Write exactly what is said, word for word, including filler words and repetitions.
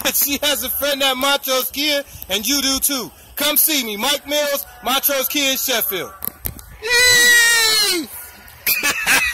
She has a friend at Montrose Kia, and you do too. Come see me, Mike Mills, Montrose Kia in Sheffield. Yay!